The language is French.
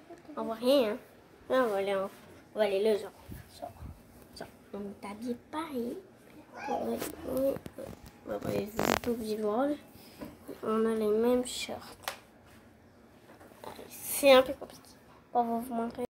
On voit rien, hein. Là, on va aller là, genre. Ça. On est habillé pareil. Vous n'êtes pas obligé de voir, là. On a les mêmes shorts. C'est un peu compliqué. On va vous montrer.